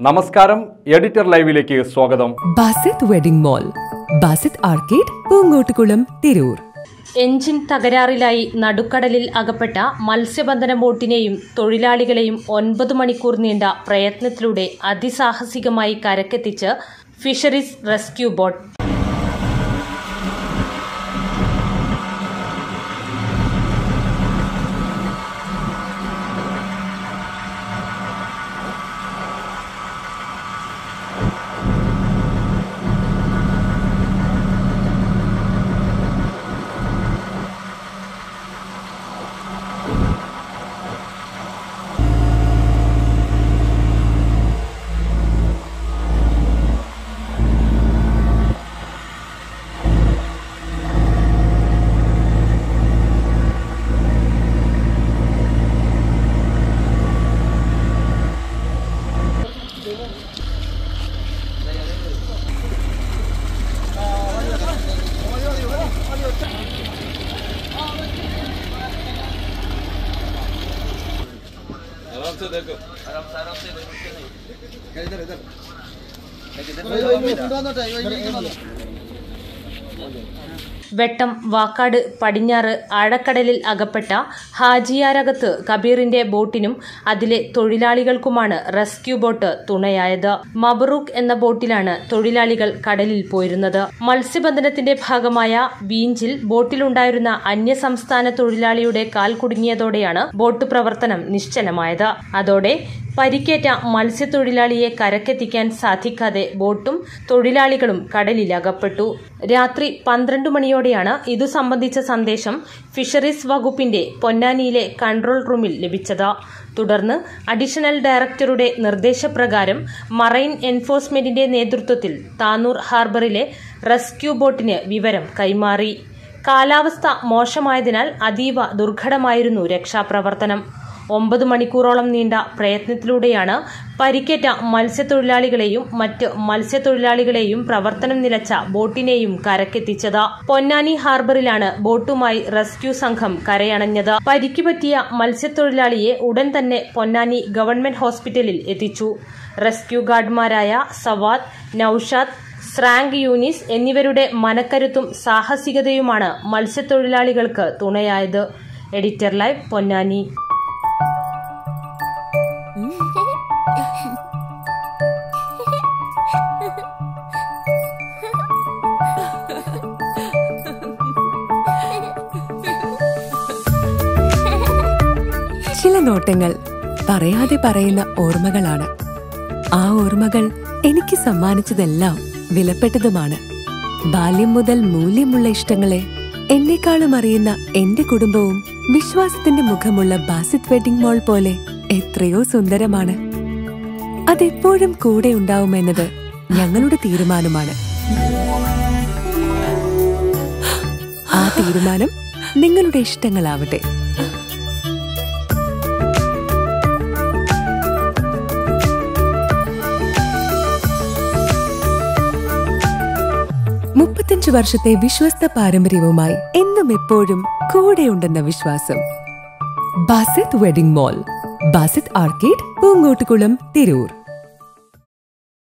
നമസ്കാരം, എഡിറ്റർ ലൈവിലേക്ക് സ്വാഗതം. Basith wedding mall, Basith arcade, Poongottukulam, Tirur. Engine തകരാറിലായി നടുക്കടലിൽ അകപ്പെട്ട മത്സ്യബന്ധന ബോട്ടിനെയും തൊഴിലാളികളെയും 9 മണിക്കൂർ നീണ്ട പ്രയത്നത്തിലൂടെ അതിസാഹസികമായി കരക്കെത്തിച്ച് fisheries rescue boat. Vettam Vakkad പടിഞ്ഞാറ് ആഴക്കടലിൽ അകപ്പെട്ട ഹാജിയാരകത്ത് കബീറിന്റെ ബോട്ടിനും അതിലെ തൊഴിലാളികൾക്കുമാണ് റെസ്ക്യൂ ബോട്ട് തുണയായത്. മബറൂഖ് എന്ന ബോട്ടിലാണ് തൊഴിലാളികൾ കടലിൽ പോയിരുന്നത്. മത്സ്യബന്ധനത്തിന്റെ ഭാഗമായ വീഞ്ചിൽ ബോട്ടിലുണ്ടായിരുന്ന അന്യസംസ്ഥാന തൊഴിലാളിയുടെ കാൽ കുടുങ്ങിയതോടെയാണ് ബോട്ട് പ്രവർത്തനം നിശ്ചലമായത്. അതോടെ പരിക്കേറ്റ മത്സ്യത്തൊഴിലാളിയെ കരക്കെത്തിക്കാൻ സാധിക്കാതെ ബോട്ടും തൊഴിലാളികളും കടലിലകപ്പെട്ടു. രാത്രി 12 മണിയോടെയാണ് ഇതു സംബന്ധിച്ച സന്ദേശം ഫിഷറീസ് വകുപ്പിന്റെ പൊന്നാനിയിലെ കൺട്രോൾ റൂമിൽ ലഭിച്ചത്. തുടർന്ന് അഡീഷണൽ ഡയറക്ടറുടെ നിർദ്ദേശപ്രകാരം മറൈൻ എൻഫോഴ്സ്മെന്റിന്റെ നേതൃത്വത്തിൽ താനൂർ ഹാർബറിലെ റെസ്ക്യൂ ബോട്ടിന് വിവരം കൈമാറി. കാലാവസ്ഥ മോശമായതിനാൽ അതീവ ദുർഘടമായിരുന്നു രക്ഷാപ്രവർത്തനം. 9 മണിക്കൂറോളം നീണ്ട പ്രയത്നത്തിലൂടെയാണ് പരിക്കേറ്റ മത്സ്യത്തൊഴിലാളികളെയും മറ്റ് മത്സ്യത്തൊഴിലാളികളെയും പ്രവർത്തനം നിലച്ച ബോട്ടിനെയും കരക്കെത്തിച്ചത്. പൊന്നാനി ഹാർബറിലാണ് ബോട്ടുമായി റെസ്ക്യൂ സംഘം കരയണഞ്ഞത്. പരിക്ക് പറ്റിയ മത്സ്യത്തൊഴിലാളിയെ ഉടൻ തന്നെ പൊന്നാനി ഗവൺമെന്റ് ഹോസ്പിറ്റലിൽ എത്തിച്ചു. റെസ്ക്യൂ ഗാർഡുമാരായ സവാദ്, നൌഷാദ്, സ്രാങ്ക് യൂനിസ് എന്നിവരുടെ മനക്കരുത്തും സാഹസികതയുമാണ് മത്സ്യത്തൊഴിലാളികൾക്ക് തുണയായത്. Editor live, Ponnani. ചില നോട്ടങ്ങൾ പറയാതെ പറയുന്ന ഓർമ്മകളാണ്. ആ ഓർമ്മകൾ എനിക്ക് സമ്മാനിച്ചതെല്ലാം വിലപ്പെട്ടതുമാണ്. ബാല്യം മുതൽ മൂല്യമുള്ള ഇഷ്ടങ്ങളെ എന്നെക്കാളും അറിയുന്ന എന്റെ കുടുംബവും വിശ്വാസത്തിന്റെ മുഖമുള്ള ബാസിത് വെഡിംഗ് മോൾ പോലെ എത്രയോ സുന്ദരമാണ്. അതെപ്പോഴും കൂടെ ഉണ്ടാവുമെന്നത് ഞങ്ങളുടെ തീരുമാനമാണ്. ആ തീരുമാനം നിങ്ങളുടെ ഇഷ്ടങ്ങളാവട്ടെ. വർഷത്തെ വിശ്വസ്ത പാരമ്പര്യവുമായി എന്നും എപ്പോഴും കൂടെയുണ്ടെന്ന വിശ്വാസം. Basith wedding mall, Basith arcade, Poongottukulam, Tirur.